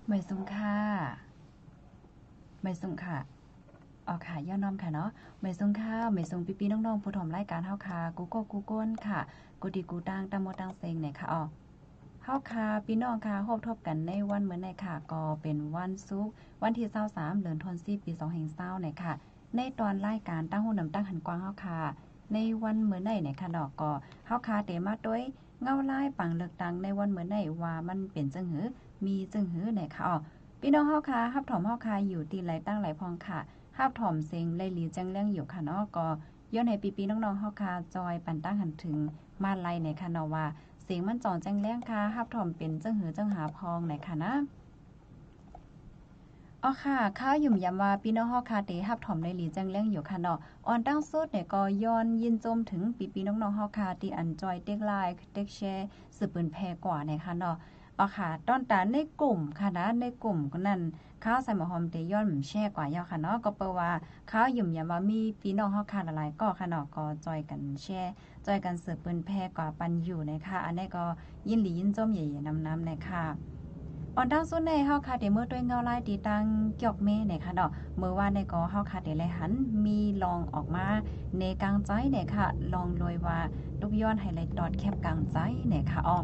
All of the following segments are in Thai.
ไม่สุงค่ะไม่สุงค่ะออค่ะย่อน้อมค่ะเนาะไม่สุงค่ะไม่สุงพี่ๆน้องๆผู้ถมรายการเฮาค่ะกูก็กูก้นค่ะกูดีกูตังตะโมตังเซงเนี่ยค่ะออเฮาค่ะพี่น้องค่ะพบทบกันในวันมื้อนี้ค่ะก็เป็นวันศุกร์วันที่23เดือนธันวาคมปี2020เนี่ยค่ะในตอนรายการตั้งหูน้ำตั้งหันกว้างเฮาค่ะในวันมื้อนี้เนี่ยค่ะเนาะก็เฮาค่ะเตมาด้วยเงาลายปังเลือกตั้งในวันมื้อนี้ว่ามันเป็นจังหือมีจังหือเนี่ยค่ะออ พี่น้องเฮาค่ะฮับถอมเฮาค่ะอยู่ตีไหลตั้งไหลพองค่ะฮับถอมเซ็งไหลหลีจังเรื่องอยู่ค่ะเนาะก็ย้อนให้ปีๆน้องๆเฮาค่ะจอยปันตั้งหันถึงมาไล่ในค่ะเนาะว่าเสียงมันจ่องแจ้งแรงค่ะฮับถอมเป็นจังหือจังหาพองในค่ะนะอ๋อค่ะข้าวยุ่มยำว่าพี่น้องเฮาค่ะเตฮับถอมในหลีจังเรื่องอยู่ค่ะเนาะออนตั้งสุดเนี่ยก็ย้อนยินจมถึงปีๆน้องๆเฮาค่ะที่อันจอยเต็กไลค์เต็กแชร์สืบปืนแพกว่าในค่ะเนาะอ๋อค่ะตอนตาในกลุ่มค่ะนะในกลุ่มก็นั่น ข้าวใส่หมอหอมเตย้อนแช่กว่ายาวค่ะเนาะก็เปว่าข้าวหยุ่มยามว่ามีพี่น้องเฮาค่ะหลายๆก็ค่ะเนาะก็จอยกันแช่จอยกันเสือปืนแพร่กว่าปันอยู่นะคะอันนี้ก็ยินหลียินจมใหญ่ๆนำๆนะคะออนตั้งสุดในเฮาค่ะเดเมื่อด้วยเงาลายตีตังเกี่ยวเมเนี่ยค่ะเนาะเมื่อว่าในก็เฮาค่ะเดเลยหันมีลองออกมาในกลางใจเนี่ยค่ะลองรวยว่าลูกย้อนให้ไลดอดแคบกลางใจเนี่ยค่ะอ้อ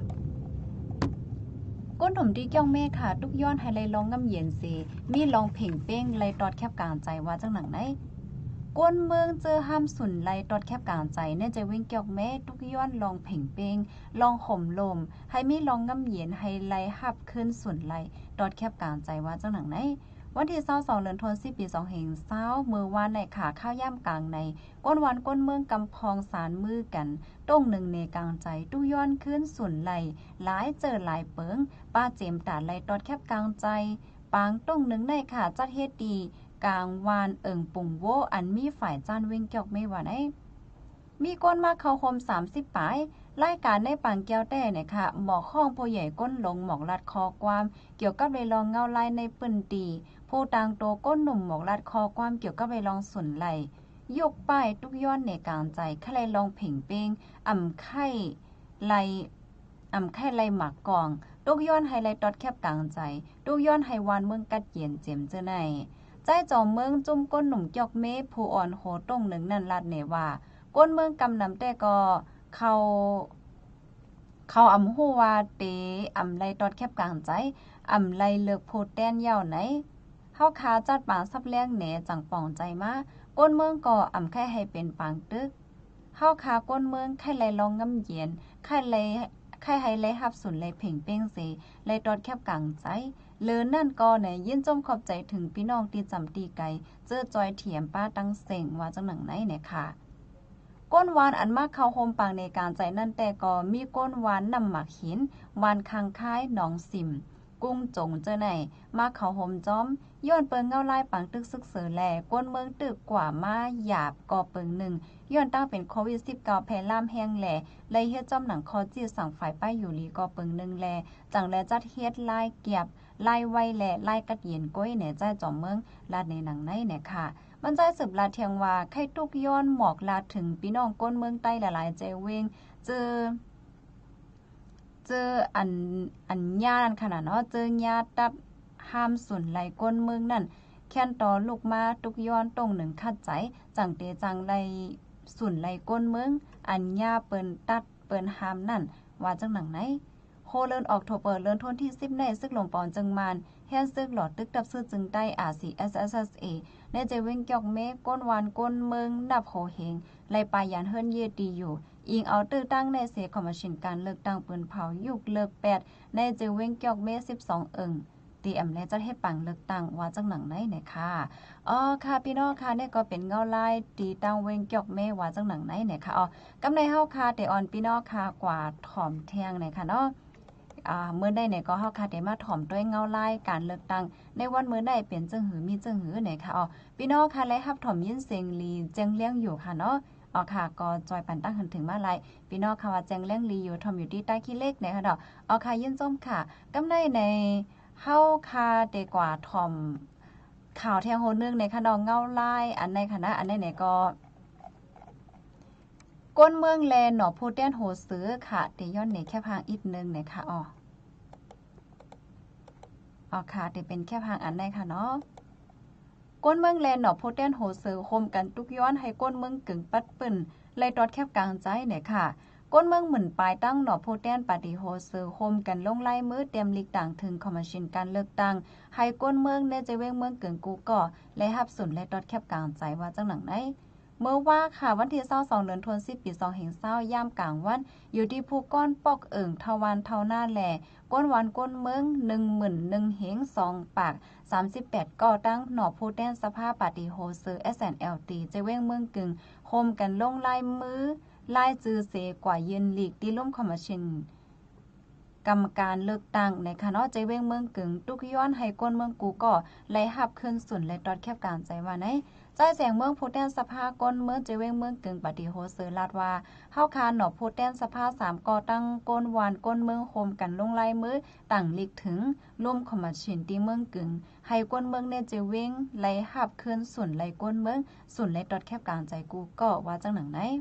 ก้นถมที่เกี้ยวเมฆค่ะทุกย้อนให้ไลลองงำเย็นเสมีลองเพ่งเป้งไลตอดแคบกลางใจว่าจังหนังไหนก้นเมืองเจอห้ามสุนไลตอดแคบกลางใจเนี่ยจะวิ่งเกี่ยวเมฆทุกย้อนลองเพ่งเป้งลองห่มลมให้มีลองงำเย็นให้ไลหับขึ้นสุนไลตอดแคบกลางใจว่าจังหนังไหนวันที่22เดือนธันวาคมปี2020มื้อวานในขาข้าวย่ำกลางในก้นวันก้นเมืองกำพองสารมือกันต้งหนึ่งในกลางใจตู้ย้อนขึ้นสุนไหลหลายเจอหลายเปิงป้าเจมตาไหลตอดแคบกลางใจปางต้งหนึ่งในค่ะจัดเฮ็ดดีกลางวานปุ่งโวอันมีฝ่ายจ้านเว้งเกี่ยวไม่ว่าไดมีก้นมาเข้าคม30ปลายรายการในปังแก้วแต่เนี่ยค่ะหมอกข้องผู้ใหญ่ก้นหลงหมอกลัดคอความเกี่ยวกับเลยลองเงาลายในปืนตีผู้ต่างโตก้นหนุ่มหมอกลัดคอความเกี่ยวกับเลยลองสุนไหลยกป้ายทุกย้อนในกลางใจใครลองเพ่งเป้งไข่ไลไข่ไลหมักกองทุกย้อนไฮไลท์ดอทแคบกลางใจทุกย้อนไฮวานเมืองกัดเย็นเจียมเจอในใจจอมเมืองจุ่มก้นหนุ่มเกี่ยวเมผู้อ่อนโหต้งหนึ่งนั่นลาดเนว่าก้นเมืองกำนำแต่ก็เขาเขาอำฮู้ว่าเตไลตอดแคบกลางใจไลเลิกโพดแต้นยาวไหนเฮาคาจัดปางซับแรงแหนจังป่องใจมาก้นเมืองก็แค่ให้เป็นปางตึกเฮาคาก้นเมืองไข่ไลลองงำเย็นไข่ไลไข่ให้ไลฮับสุนไลเพ่งเป้งเสไลตอดแคบกลางใจเลือนั่นก็เนี่ยยินจมขอบใจถึงพี่น้องที่จำตีไกเจอจอยเถียมป้าตั้งเส็งว่าจังหนังไหนเนี่ยค่ะ ก้นวานอันมากเข้าโฮมปางในการใจนั่นแต่ก็มีก้นวานนำหมักหินวานคางค้ายหนองสิมกุ้งจงเจอไหนมาเข้าโฮมจ้อมย้อนเปิงเงาลายปังตึกซึกเสือแลก้นเมืองตึกกว่ามาหยาบก่อเปิงหนึ่งย้อนตั้งเป็นโควิด19แพร่ล่ามแห้งแหล่เลยเฮ็ดจ้อมหนังคอจีสั่งฝ่ายป้ายอยู่ลีก่อเปิงหนึ่งแลจังแลจัดเฮ็ดลายเกียบลายไวแลลายกัดเย็นก้อยแหน่ใจจอมเมืองลาดในหนังในเนี่ยค่ะ มันใจสืบลาเทียงว่าไข่ตุกย้อนหมอกลาถึงพี่น้องก้นเมืองใต้หลายๆใจเวงเจอเจออันญาติขนาดเนาะเจอญาติตัดห้ามสุนไหลก้นเมืองนั่นแค้นต่อลูกมาตุกย้อนตรงหนึ่งคัดใจจังเตจังไหลสุนไหลก้นเมืองอันญาเปิ้นตัดเปิ้นห้ามนั่นว่าจังหนังไหนโฮเลินออกโทเปิดเลินทนที่10ในซึกหลงปอนจึงมานแฮนซึกหลอดตึกดับซื้อจึงได้ RCSSA ในใจเว้งเกี่ยวเมฆก้นวานก้นเมืองนับโหเฮงไล่ปายันเฮิรนเยดีอยู่อิงเอาตื้อตั้งในเสคอมชินการเลือกตั้งปืนเผายุกเลิก8ในใจเว้งเกี่ยวเมฆ12ตีแอมและจะให้ปังเลือกตั้งว่าจังหนังไหนเนี่ยค่ะอ๋อค่ะพี่น้องค่ะเนี่ยก็เป็นเงาลายตีตั้งเว้งเกี่ยวเมฆว่าจังหนังไหนเนี่ยค่ะอ๋อกำในเฮาค่ะแต่ออนพี่น้องค่ะกว่าถ่อมเที่ยงเนี่ยค่ะเนาะเมื่อได้เนี่ยก็เฮาค่ะได้มาถ่อมด้วยเงาลายการเลือกตั้งในวันมื้อได้เป็นจังหือมีจังหือเนี่ยค่ะอ๋อพี่น้องค่ะและรับถ่อมยินเสียงลีแจ้งเลี้ยงอยู่ค่ะเนาะอ๋อค่ะก็จอยปันตั้งถึงมาไลพี่น้องค่ะว่าแจ้งเลี้ยงลีอยู่ถ่อมอยู่ที่ใต้ขี้เหล็กเนี่ยค่ะเนาะอ๋อค่ะยินส้มค่ะกำในเฮาค่ะได้กว่าถ่อมข่าวแทงโหนึงในค่ะเนาะเงาลายอันในคณะอันในเนี่ยก็ก้นเมืองแลหนอผู้แต้นโหซื้อค่ะเตย้อนเนี่ยแค่พางอีกนึงเนี่ยค่ะอ๋ออ๋อค่ะแต่เป็นแค่พังอันได้ค่ะเนาะก้นเมืองแลหนอโพแตนโหเซอร์โคมกันตุกย้อนให้ก้นเมืองกึ่งปัดปื้นไล่ตอดแคบกลางใจเนี่ยค่ะก้นเมืองหมื่นปลายตั้งหนอโพแตนปฏิโหเซอร์โคมกันลงไล่มือเตรียมลีกต่างถึงคอมมิชชั่นการเลือกตั้งให้ก้นเมืองเนี่ยจะเว้งเมืองกึ่งกูก่อและหับสุนและตอดแคบกลางใจว่าจังหนังไหนเมื่อว่าค่ะวันที่22เดือนธันวาคมปี2020ย่ามกลางวันอยู่ที่ภูก้อนปอกเอิ่งทวานเท่าหน้าแหล่ก้นวันก้นเมือง11,000เหง2ปาก38ก่อตั้งหนอผู้แต้นสภาพปฏิโฮเซอร์ SNLT จะเว้งเมืองกึ่งโฮมกันลงลายมือลายจือเสกว่ายืนหลีกที่ล่มคอมมิชชั่นกรรมการเลือกตั้งในคณะใจเว้งเมืองกึ่งตุกย้อนให้ก้นเมืองกูก็ไล่หับขึ้นสุนและตอดแคบการใจว่าไหนใจแสงเมืองผู้แต้นสภาก้นเมืองใจเว้งเมืองกึ่งปฏิโฮเซอร์ลาดว่าเฮาคาหนอผู้แต้นสภา3ก่อตั้งก้นวานก้นเมืองโฮมกันลงลายมือตั้งลีกถึงล่มคอมมิชชั่นที่เมืองกึ่งให้ก้นเมืองเนี่ยจะเว้งไล่หับขึ้นสุนไล่ก้นเมืองสุนไล่ตอดแคบการใจกูก็ว่าจังหนังไหน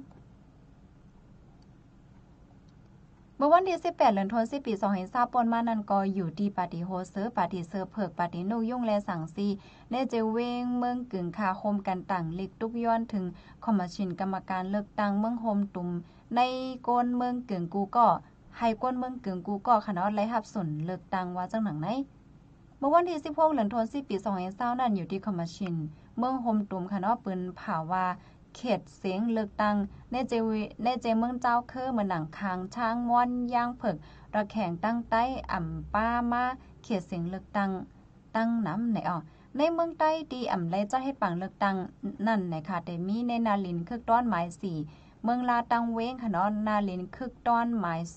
เมื่อวันที่18เดือนธันวาคมปี2020ปนมานั้นก็อยู่ที่ปาร์ตี้โฮเซอร์ปาร์ตี้เซอร์เพิกปาร์ตี้นุยุ่งและสังซีในเจเวงเมืองกึ่งคาคมกันต่างเล็กตุกย้อนถึงคอมมิชชั่นกรรมการเลือกตั้งเมืองโฮมตุ่มในก้นเมืองกึ่งกูก็ให้ก้นเมืองกึ่งกูก็คณะไล่หับสนเลือกตั้งว่าจังหนังไหนเมื่อวันที่16เดือนธันวาคมปี2020นั้นอยู่ที่คอมมิชชั่นเมืองโฮมตุ่มคณะปืนเผาว่าเขตเสียงเลือกตั้งในเจเมืองเจ้าคือเหมือนหนังคางช้างม่อนย่างเผิกระแข่งตั้งใต้อ่ำป้ามาเขตเสียงเลือกตั้งตั้งน้ำไหนในเมืองใต้ดีอ่ำไรจัดให้ปังเลือกตั้งนั่นนะคะแต่มีในนาลินคึกต้อนหมาย4เมืองลาตังเว้งค่ะเนาะนาลินคึกต้อนหมาย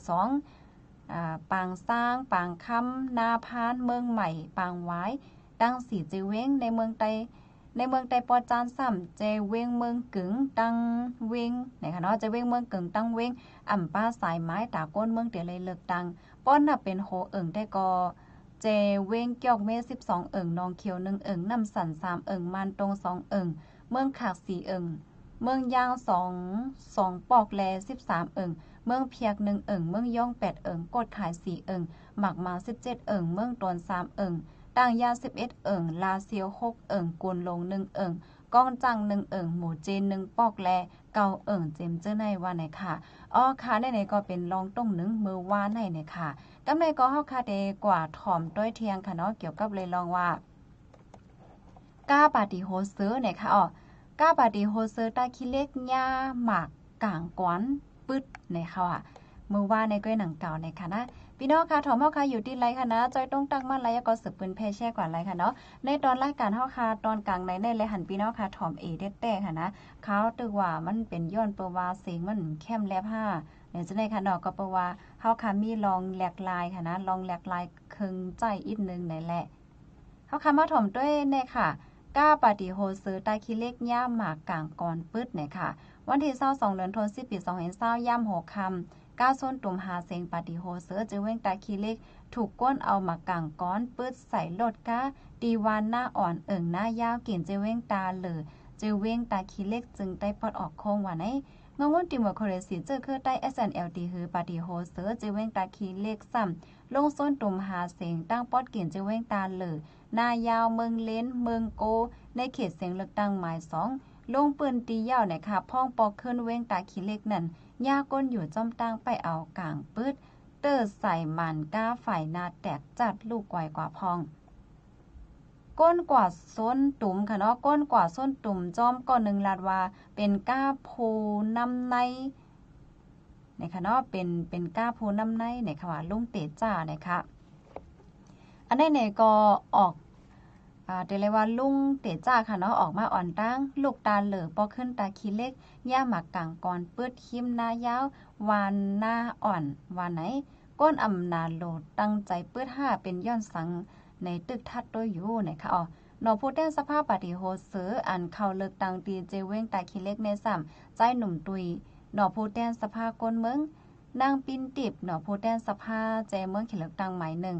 2ปางสร้างปางคำนาพานเมืองใหม่ปางไว้ตั้ง4เจเว้งในเมืองใต้ปอจานซ้ำเจเวงเมืองกึ๋งตั้งเวงนะคะเนาะเจเวงเมืองกึ๋งตั้งเวงอ่ำป้าสายไม้ตาก้นเมืองเตียเลยเลือกตั้งป้อนน่ะเป็นโหเอิ่งได้ก็เจเวงเกี่ยวเม12เอิ่งนองเขียว1เอิ่งน้ำสัน3เอิ่งมันตรง2เอิ่งเมืองขาก4เอิ่งเมืองยาง2ปอกแล13เอิ่งเมืองเพียก1เอิ่งเมืองย่อง8เอิ่งกดขาย4เอิ่งหมักมา17เอิ่งเมืองตน3เอิ่งต่างยา11เอิ่งลาเซียว6เอิ่งกวนลง1เอิ่งก้องจัง1เอิ่งหมูเจน1ปอกแลเกาเอิ่งเจมเจอในว่าไหนค่ะค่ะในก็เป็นรองต้ง1มือว่าในเนี่ยค่ะกำในก็เฮาค่ะเดกว่าถ่อมต้อยเทียงค่ะเนาะเกี่ยวกับเลยลองว่าก้าปาติโฮเซอร์เนี่ยค่ะก้าปาติโฮเซอร์ตาคิเล็กย่าหมากกลางกวนปึ๊ดเนี่ยค่ะมือว่าในก้อยหนังเก่าในค่ะนะพี่น้องค่ะถอมเฮาค่ะอยู่ที่ไรค่ะนะจอยต้องตั้งมั่นไรก็สืบปืนเพแช่กว่าไรค่ะเนาะในตอนรายการเฮาค่ะตอนกลางในเลยหันพี่น้องค่ะถอมเอเด็ดแต่ค่ะนะเขาตึกว่ามันเป็นย้อนเปว่าเสียงมันเข้มแลบ5เนี่ยจะได้ค่ะเนาะก็เปว่าเฮาค่ะมีลองแหลกลายค่ะนะลองแหลกลายครึ่งใจอีกนึงไหนแหละเฮาค่ะมาถอมด้วยเนี่ยค่ะก้าปาติโฮเซอร์ใต้คิเล็กย่าหมากกลางกอนปึ๊ดเนี่ยค่ะวันที่22เดือนธันวาคมปี2020ย่ำ6ค่ำก้าวส้นตุ่มหาเสียงปาติโฮเซอร์จะเว้งตาคีเล็กถูกก้นเอามากางก้อนปืดใส่รถก้าดีวานหน้าอ่อนเอิ่งหน้ายาวกินจะเว้งตาเหลือจะเว้งตาคีเล็กจึงได้ปลดออกโค้งว่าไหนเมื่อวันติมอคอเรซีเจอคือใต้ SNLD ฮือปาติโฮเซอร์จะเว้งตาคีเล็กซ้ำลงส้นตุ่มหาเสียงตั้งปอดกินจะเว้งตาเหลือหน้ายาวเมืองเล้นเมืองโกในเขตเสียงเลือกตั้งหมาย2ลงปืนตียาวนะคะพ่องปอกขึ้นเว้งตาคีเล็กนั่นย่าก้นอยู่จ้อมตั้งไปเอากลางปืดเตอร์ใส่มันก้าฝ่ายนาแตกจัดลูกไวกว่าพองก้นกว่าส้นตุ่มค่ะเนาะก้นกว่าส้นตุ่มจอมก่อน1ลาดว่าเป็นก้าโพน้ำในนะคะเนาะเป็นก้าโพน้ำในเนี่ยค่ะว่าลุงเตจ้านะคะอันนี้เนี่ยก็ออกเดี๋ยวเลยว่าลุงเตจ้าค่ะเนาะออกมาอ่อนตั้งลูกตาเหลือปอขึ้นตาขี้เล็กย่าหมักกลางก่อนปืดหิมหน้ายาววานหน้าอ่อนวานไหนก้นอำนาโลดตั้งใจปืด5เป็นย้อนสังในตึกทัดตัวอยู่นะคะนอผู้แต้นสภาพปฏิโฮเสืออันเข้าเลิกตังตีเจเว้งตาขี้เล็กใน3ใจหนุ่มตุยนอผู้แต้นสภาก้นเมืองนางปินติบนอผู้แต้นสภาใจเมืองเขตเลือกตั้งหมาย1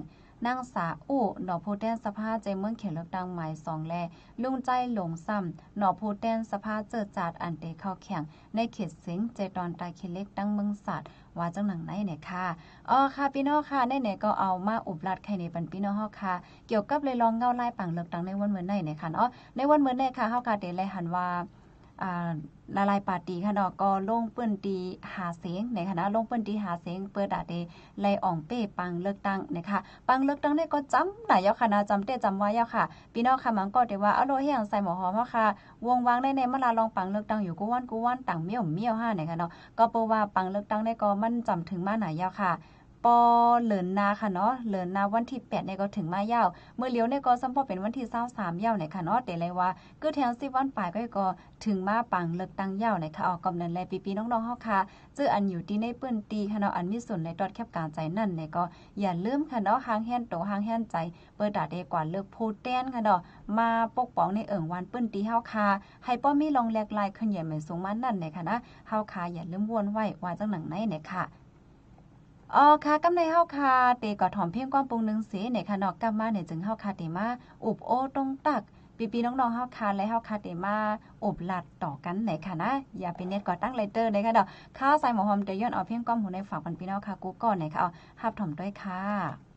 นางสาอู้หนอโพแตนสภาใจเมืองเขตเลือกตั้งหมาย2แลลุงใจหลงซ้ำหนอโพแตนสภาเจิดจาดอันเตเข้าแข่งในเขตสิงใจตอนตายเขตเล็กตั้งเมืองศาสตร์ว่าจังหนังไหนเนี่ยค่ะค่ะพี่น้องค่ะไหนๆก็เอามาอุบลัดไข่ในปันพี่น้องเฮาค่ะเกี่ยวกับเลยลองเงาไล่ปังเลือกตั้งในวันมื้อไหนเนี่ยค่ะในวันมื้อนี้ค่ะเฮาค่ะได้เลยหันว่าละลายปาตีค่ะเนาะก็ลงเปิ้นตีหาเสียงในคณะลงเปิ้นตีหาเสียงเปิดดาเดไล่อ่องเป้ปังเลือกตั้งนะคะปังเลือกตั้งเนี่ยก็จำได้ยาวค่ะนะจำได้จำไว้ยาวค่ะพี่น้องค่ะมันก็ได้ว่าเอาโลเฮียงใส่หมอหอมเฮาค่ะวงวางในมาลาลองปังเลือกตั้งอยู่กูวันต่างเมี่ยวห้าเนี่ยค่ะเนาะก็เพราะว่าปังเลือกตั้งเนี่ยก็มันจำถึงมาหนายาวค่ะปอเหลินนาค่ะเนาะเหลินนาวันที่8เนี่ยก็ถึงมายาวเมื่อเลี้ยวเนี่ยก็ซ้ำพอเป็นวันที่23ยาวเนี่ยค่ะเนาะแต่เลยว่าคือแถว10วันปลายก็ถึงมาปังเลือกตั้งยาวเนี่ยค่ะกำนันแลปีๆน้องๆเฮาค่ะจื้ออันอยู่ที่ในปื้นตีค่ะเนาะอันมีส่วนในตอดแคบการใจนั่นเนี่ยก็อย่าลืมค่ะเนาะหางแฮนโตหางแฮนใจเปิดดาเดกว่าเลิกโพแตนค่ะเนาะมาปกป้องในวันปื้นตีเฮาค่ะให้ป้อมีลองแลกลายขึ้นใหญ่เหมือนสูงมานั่นเนี่ยค่ะนะเฮาค่ะอย่าลืมวนไว้ว่าจังหนังไหนเนี่ยค่ะค่ะกำในเฮาค่ะเตก็ถอมเพียงความปรุงนึงเสในค่ะเนาะกลับมาเนี่ยจึงเฮาค่ะเตมาอุบโอตรงตักปีๆน้องๆเฮาค่ะและเฮาค่ะเตมาอบลัดต่อกันไหนค่ะนะอย่าไปเน็ตก่อตั้งไลเตอร์ในค่ะเนาะข้าวใส่หมอหอมเตย้อนเอาเพียงความหูในฝากปันพี่น้องค่ะกูก่อนไหนค่ะเอาฮับถอมด้วยค่ะ